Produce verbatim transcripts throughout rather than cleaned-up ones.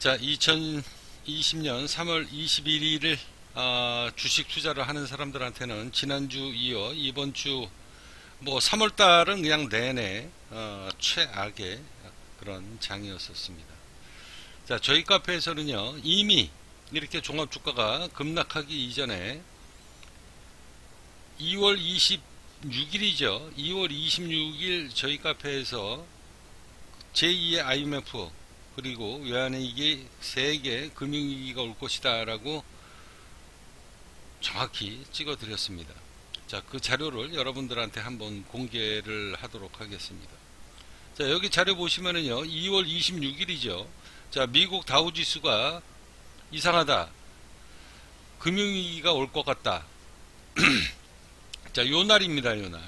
자, 이천이십 년 삼월 이십일일 어, 주식 투자를 하는 사람들한테는 지난주 이어 이번 주 뭐 삼월달은 그냥 내내 어, 최악의 그런 장이었었습니다. 자, 저희 카페에서는요 이미 이렇게 종합주가가 급락하기 이전에 이월 이십육일이죠. 이월 이십육일 저희 카페에서 제이의 아이엠에프 그리고 외환위기 세계 금융위기가 올 것이다 라고 정확히 찍어 드렸습니다. 자, 그 자료를 여러분들한테 한번 공개를 하도록 하겠습니다. 자, 여기 자료 보시면은요 이월 이십육일이죠 자, 미국 다우지수가 이상하다, 금융위기가 올 것 같다. 자, 요날입니다. 요날.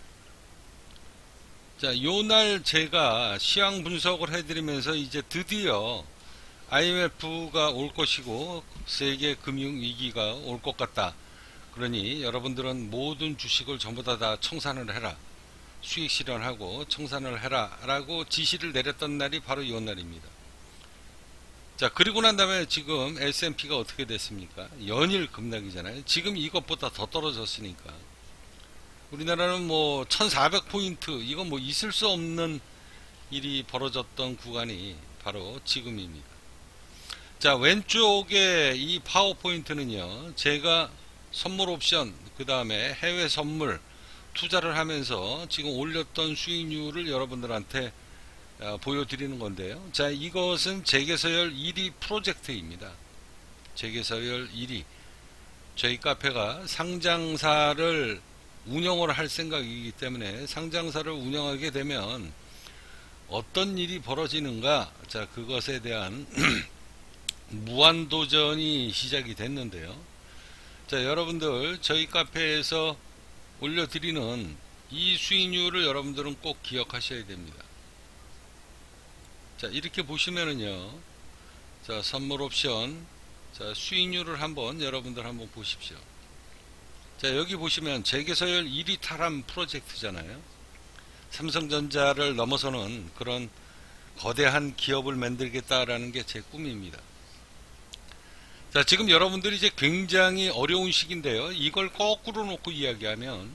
자, 요날 제가 시황 분석을 해드리면서 이제 드디어 아이엠에프가 올 것이고 세계 금융위기가 올 것 같다. 그러니 여러분들은 모든 주식을 전부 다, 다 청산을 해라. 수익 실현하고 청산을 해라 라고 지시를 내렸던 날이 바로 이 날입니다. 자, 그리고 난 다음에 지금 에스 앤 피가 어떻게 됐습니까? 연일 급락이잖아요. 지금 이것보다 더 떨어졌으니까. 우리나라는 뭐 천사백 포인트 이건 뭐 있을 수 없는 일이 벌어졌던 구간이 바로 지금입니다. 자, 왼쪽에 이 파워포인트는요 제가 선물 옵션 그 다음에 해외 선물 투자를 하면서 지금 올렸던 수익률을 여러분들한테 어, 보여드리는 건데요. 자, 이것은 재계서열 일 위 프로젝트입니다. 재계서열 일 위. 저희 카페가 상장사를 운영을 할 생각이기 때문에 상장사를 운영하게 되면 어떤 일이 벌어지는가, 자, 그것에 대한 무한도전이 시작이 됐는데요. 자, 여러분들 저희 카페에서 올려드리는 이 수익률을 여러분들은 꼭 기억하셔야 됩니다. 자, 이렇게 보시면은요, 자, 선물 옵션, 자, 수익률을 한번 여러분들 한번 보십시오. 자, 여기 보시면 재계서열 일 위 탈환 프로젝트잖아요. 삼성전자를 넘어서는 그런 거대한 기업을 만들겠다라는 게 제 꿈입니다. 자, 지금 여러분들이 이제 굉장히 어려운 시기인데요. 이걸 거꾸로 놓고 이야기하면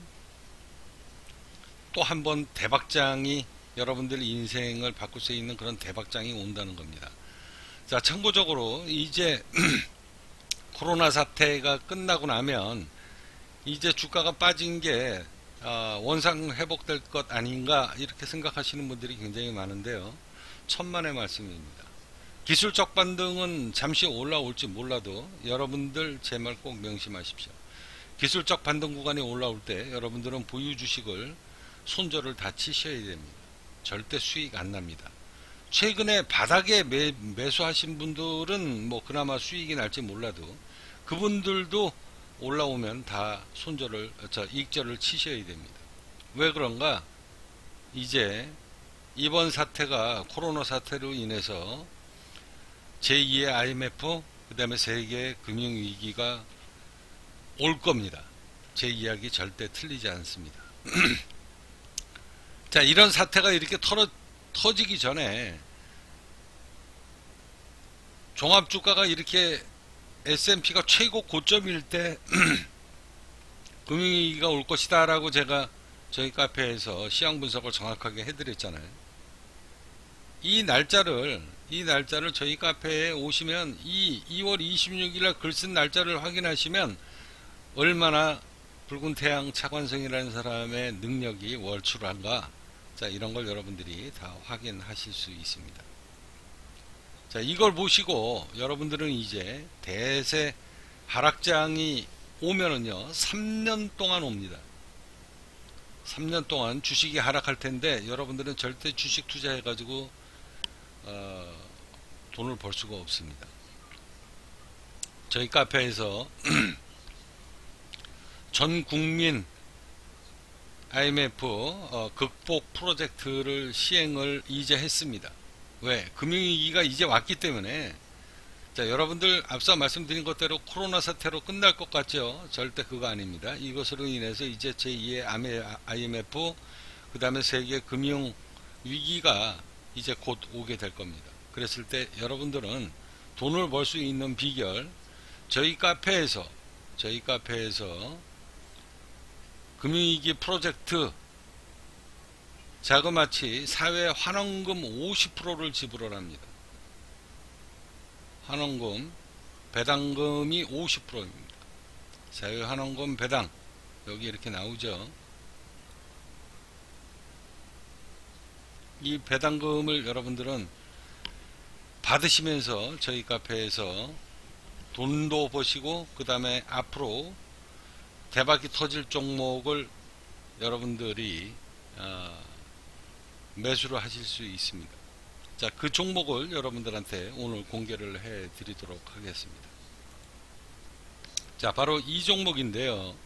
또 한 번 대박장이 여러분들 인생을 바꿀 수 있는 그런 대박장이 온다는 겁니다. 자, 참고적으로 이제 코로나 사태가 끝나고 나면 이제 주가가 빠진 게 어, 원상 회복될 것 아닌가 이렇게 생각하시는 분들이 굉장히 많은데요. 천만의 말씀입니다. 기술적 반등은 잠시 올라올지 몰라도 여러분들 제 말 꼭 명심하십시오. 기술적 반등 구간이 올라올 때 여러분들은 보유 주식을 손절을 다 치셔야 됩니다. 절대 수익 안 납니다. 최근에 바닥에 매, 매수하신 분들은 뭐 그나마 수익이 날지 몰라도 그분들도 올라오면 다 손절을, 저, 익절을 치셔야 됩니다. 왜 그런가? 이제 이번 사태가 코로나 사태로 인해서 제이의 아이엠에프 그 다음에 세계 금융위기가 올 겁니다. 제 이야기 절대 틀리지 않습니다. 자, 이런 사태가 이렇게 털어, 터지기 전에 종합주가가 이렇게 에스 앤 피가 최고 고점일 때 금융위기가 올 것이다 라고 제가 저희 카페에서 시황 분석을 정확하게 해드렸잖아요. 이 날짜를 이 날짜를 저희 카페에 오시면 이 이월 이십육일날 글 쓴 날짜를 확인하시면 얼마나 붉은 태양 차관성이라는 사람의 능력이 월출한가, 자, 이런 걸 여러분들이 다 확인하실 수 있습니다. 자, 이걸 보시고 여러분들은 이제 대세 하락장이 오면은요 삼 년 동안 옵니다. 삼 년 동안 주식이 하락할 텐데 여러분들은 절대 주식 투자해 가지고 어, 돈을 벌 수가 없습니다. 저희 카페에서 전 국민 아이엠에프 어, 극복 프로젝트를 시행을 이제 했습니다. 왜? 금융위기가 이제 왔기 때문에. 자, 여러분들 앞서 말씀드린 것대로 코로나 사태로 끝날 것 같죠? 절대 그거 아닙니다. 이것으로 인해서 이제 제이의 아이엠에프 그 다음에 세계 금융위기가 이제 곧 오게 될 겁니다. 그랬을 때 여러분들은 돈을 벌 수 있는 비결, 저희 카페에서 저희 카페에서 금융위기 프로젝트 자그마치 사회 환원금 오십 퍼센트를 지불을 합니다. 환원금 배당금이 오십 퍼센트입니다. 사회 환원금 배당 여기 이렇게 나오죠. 이 배당금을 여러분들은 받으시면서 저희 카페에서 돈도 버시고 그 다음에 앞으로 대박이 터질 종목을 여러분들이 어, 매수를 하실 수 있습니다. 자, 그 종목을 여러분들한테 오늘 공개를 해 드리도록 하겠습니다. 자, 바로 이 종목인데요.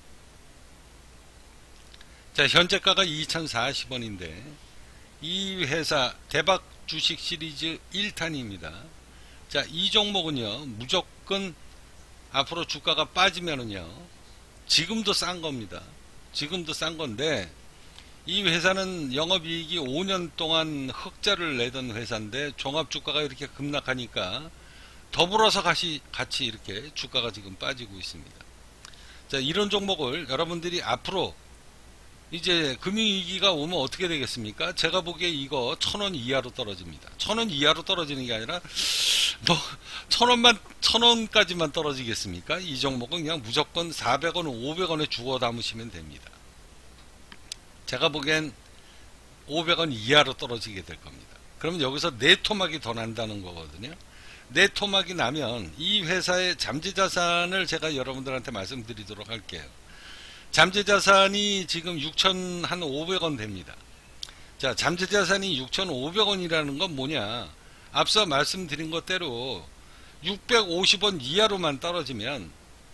자, 현재가가 이천사십 원인데 이 회사 대박 주식 시리즈 일 탄입니다. 자, 이 종목은요, 무조건 앞으로 주가가 빠지면은요, 지금도 싼 겁니다. 지금도 싼 건데, 이 회사는 영업이익이 오 년 동안 흑자를 내던 회사인데, 종합주가가 이렇게 급락하니까, 더불어서 같이, 같이 이렇게 주가가 지금 빠지고 있습니다. 자, 이런 종목을 여러분들이 앞으로 이제 금융위기가 오면 어떻게 되겠습니까? 제가 보기에 이거 천 원 이하로 떨어집니다. 천 원 이하로 떨어지는 게 아니라 뭐 천 원만 천 원까지만 떨어지겠습니까? 이 종목은 그냥 무조건 사백 원, 오백 원에 주워 담으시면 됩니다. 제가 보기엔 오백 원 이하로 떨어지게 될 겁니다. 그러면 여기서 네토막이 더 난다는 거거든요. 네토막이 나면 이 회사의 잠재자산을 제가 여러분들한테 말씀드리도록 할게요. 잠재자산이 지금 육천오백 원 됩니다. 자, 잠재자산이 육천오백 원이라는 건 뭐냐? 앞서 말씀드린 것대로 육백오십 원 이하로만 떨어지면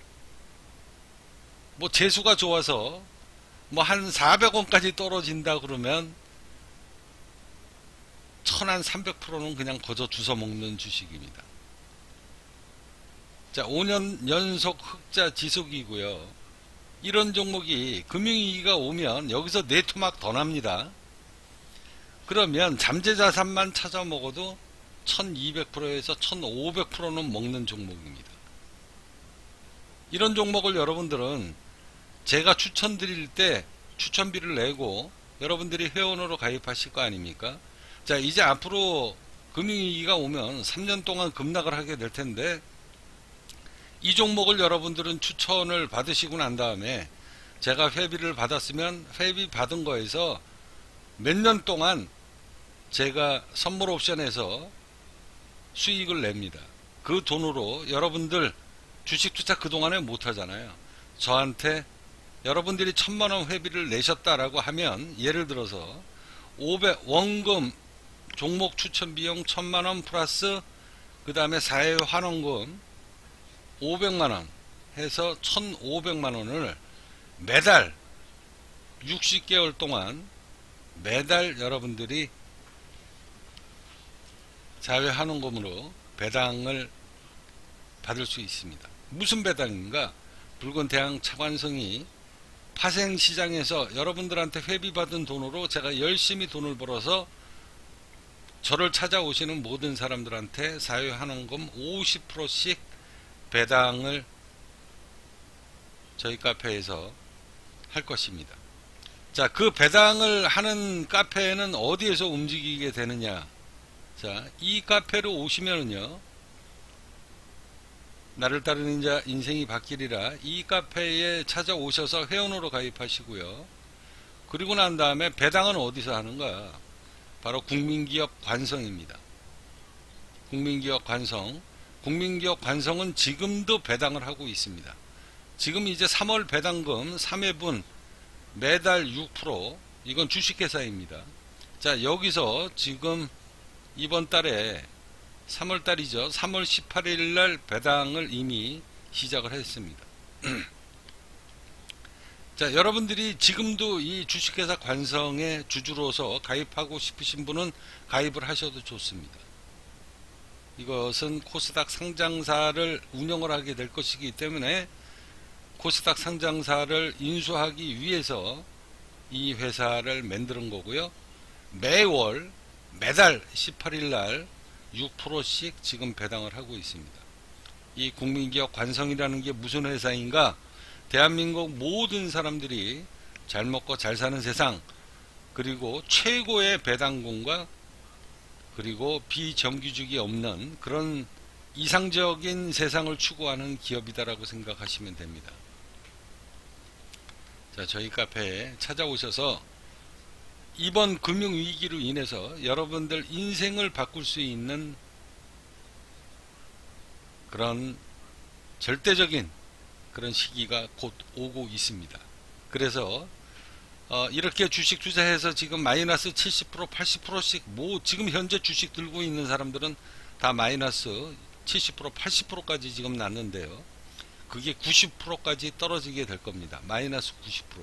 뭐 재수가 좋아서 뭐 한 사백 원까지 떨어진다 그러면 천삼백 퍼센트는 그냥 거저 주워 먹는 주식입니다. 자, 오 년 연속 흑자 지속이고요. 이런 종목이 금융위기가 오면 여기서 네토막 더 납니다. 그러면 잠재자산만 찾아 먹어도 천이백 퍼센트에서 천오백 퍼센트는 먹는 종목입니다. 이런 종목을 여러분들은 제가 추천드릴 때 추천비를 내고 여러분들이 회원으로 가입하실 거 아닙니까? 자, 이제 앞으로 금융위기가 오면 삼 년 동안 급락을 하게 될 텐데 이 종목을 여러분들은 추천을 받으시고 난 다음에 제가 회비를 받았으면 회비 받은 거에서 몇 년 동안 제가 선물 옵션에서 수익을 냅니다. 그 돈으로 여러분들 주식 투자 그동안에 못 하잖아요. 저한테 여러분들이 천만 원 회비를 내셨다라고 하면 예를 들어서 오백 원금 종목 추천 비용 천만 원 플러스 그 다음에 사회 환원금 오백만 원 해서 천오백만 원을 매달 육십 개월 동안 매달 여러분들이 사회환원금으로 배당을 받을 수 있습니다. 무슨 배당인가? 붉은 태양 차관성이 파생시장에서 여러분들한테 회비받은 돈으로 제가 열심히 돈을 벌어서 저를 찾아오시는 모든 사람들한테 사회환원금 오십 퍼센트씩 배당을 저희 카페에서 할 것입니다. 자, 그 배당을 하는 카페는 어디에서 움직이게 되느냐? 자, 이 카페로 오시면은요, 나를 따르는 자 인생이 바뀌리라 이 카페에 찾아오셔서 회원으로 가입하시고요. 그리고 난 다음에 배당은 어디서 하는가? 바로 국민기업 관성입니다. 국민기업 관성. 국민기업 관성은 지금도 배당을 하고 있습니다. 지금 이제 삼월 배당금 삼 회분 매달 육 퍼센트 이건 주식회사입니다. 자, 여기서 지금 이번 달에 삼월 달이죠. 삼월 십팔일 날 배당을 이미 시작을 했습니다. 자, 여러분들이 지금도 이 주식회사 관성의 주주로서 가입하고 싶으신 분은 가입을 하셔도 좋습니다. 이것은 코스닥 상장사를 운영을 하게 될 것이기 때문에 코스닥 상장사를 인수하기 위해서 이 회사를 만드는 거고요. 매월 매달 십팔일 날 육 퍼센트씩 지금 배당을 하고 있습니다. 이 국민기업 관성이라는 게 무슨 회사인가? 대한민국 모든 사람들이 잘 먹고 잘 사는 세상, 그리고 최고의 배당금과 그리고 비정규직이 없는 그런 이상적인 세상을 추구하는 기업이다라고 생각하시면 됩니다. 자, 저희 카페에 찾아오셔서 이번 금융위기로 인해서 여러분들 인생을 바꿀 수 있는 그런 절대적인 그런 시기가 곧 오고 있습니다. 그래서 어 이렇게 주식 투자해서 지금 마이너스 칠십 퍼센트 팔십 퍼센트씩 뭐 지금 현재 주식 들고 있는 사람들은 다 마이너스 칠십 퍼센트 팔십 퍼센트까지 지금 났는데요. 그게 구십 퍼센트까지 떨어지게 될 겁니다. 마이너스 구십 퍼센트.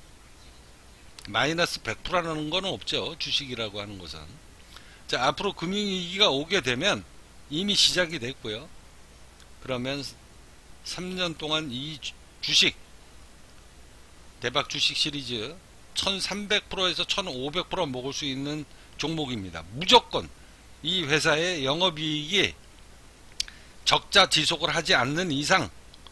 마이너스 백 퍼센트라는 건 없죠. 주식이라고 하는 것은. 자, 앞으로 금융위기가 오게 되면 이미 시작이 됐고요. 그러면 삼 년 동안 이 주식, 대박 주식 시리즈 천삼백 퍼센트에서 천오백 퍼센트 먹을 수 있는 종목입니다. 무조건 이 회사의 영업이익이 적자 지속을 하지 않는 이상,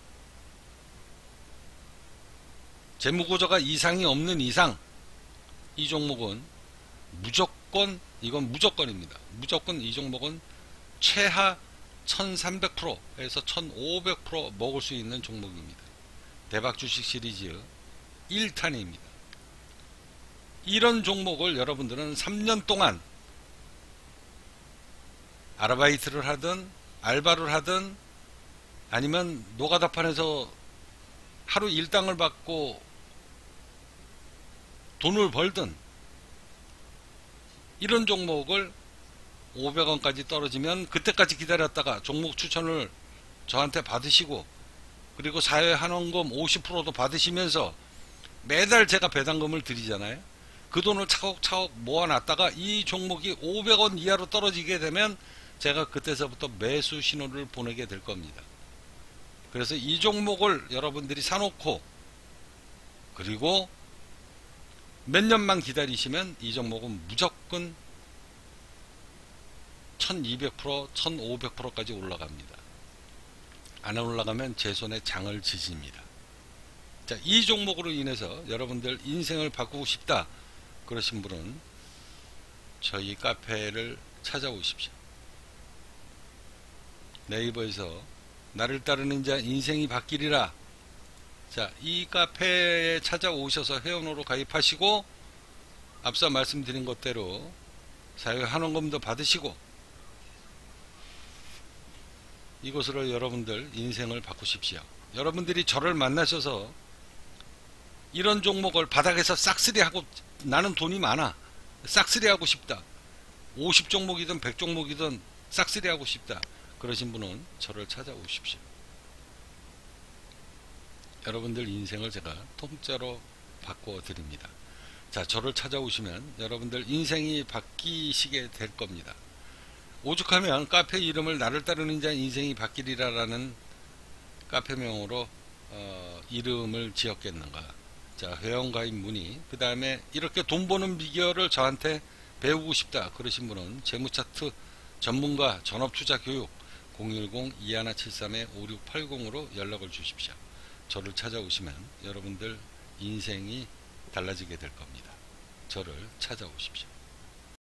재무구조가 이상이 없는 이상 이 종목은 무조건, 이건 무조건입니다. 무조건 이 종목은 최하 천삼백 퍼센트에서 천오백 퍼센트 먹을 수 있는 종목입니다. 대박 주식 시리즈 일 탄입니다. 이런 종목을 여러분들은 삼 년 동안 아르바이트를 하든 알바를 하든 아니면 노가다판에서 하루 일당을 받고 돈을 벌든 이런 종목을 오백 원까지 떨어지면 그때까지 기다렸다가 종목 추천을 저한테 받으시고 그리고 사회환원금 오십 퍼센트도 받으시면서 매달 제가 배당금을 드리잖아요. 그 돈을 차곡차곡 모아놨다가 이 종목이 오백 원 이하로 떨어지게 되면 제가 그때서부터 매수 신호를 보내게 될 겁니다. 그래서 이 종목을 여러분들이 사놓고 그리고 몇 년만 기다리시면 이 종목은 무조건 천이백 퍼센트, 천오백 퍼센트까지 올라갑니다. 안 올라가면 제 손에 장을 지집니다. 자, 이 종목으로 인해서 여러분들 인생을 바꾸고 싶다 그러신 분은 저희 카페를 찾아오십시오. 네이버에서 나를 따르는 자 인생이 바뀌리라. 자, 이 카페에 찾아오셔서 회원으로 가입하시고 앞서 말씀드린 것대로 사회환원금도 받으시고 이곳으로 여러분들 인생을 바꾸십시오. 여러분들이 저를 만나셔서 이런 종목을 바닥에서 싹쓸이하고 나는 돈이 많아 싹쓸이하고 싶다, 오십 종목이든 백 종목이든 싹쓸이하고 싶다 그러신 분은 저를 찾아오십시오. 여러분들 인생을 제가 통째로 바꿔 드립니다. 자, 저를 찾아오시면 여러분들 인생이 바뀌시게 될 겁니다. 오죽하면 카페 이름을 나를 따르는 자 인생이 바뀌리라 라는 카페명으로 어, 이름을 지었겠는가. 자, 회원가입 문의, 그 다음에 이렇게 돈 버는 비결을 저한테 배우고 싶다 그러신 분은 재무차트 전문가 전업투자 교육 공일공 이일칠삼 오육팔공으로 연락을 주십시오. 저를 찾아오시면 여러분들 인생이 달라지게 될 겁니다. 저를 찾아오십시오.